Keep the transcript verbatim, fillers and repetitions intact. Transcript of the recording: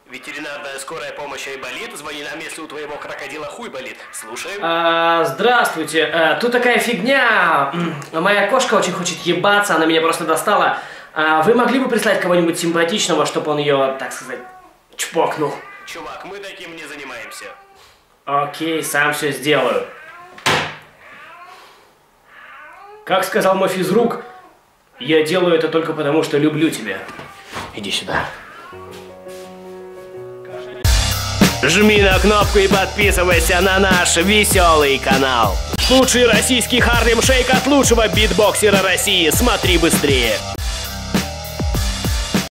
Ветеринарная скорая помощь Айболит. Звони на место, у твоего крокодила хуй болит. Слушаем. А, здравствуйте. А, тут такая фигня. Моя кошка очень хочет ебаться, она меня просто достала. А, вы могли бы прислать кого-нибудь симпатичного, чтобы он ее, так сказать, чпокнул? Чувак, мы таким не занимаемся. Окей, сам все сделаю. Как сказал мой физрук, я делаю это только потому, что люблю тебя. Иди сюда. Жми на кнопку и подписывайся на наш веселый канал. Лучший российский Харлем Шейк от лучшего битбоксера России. Смотри быстрее.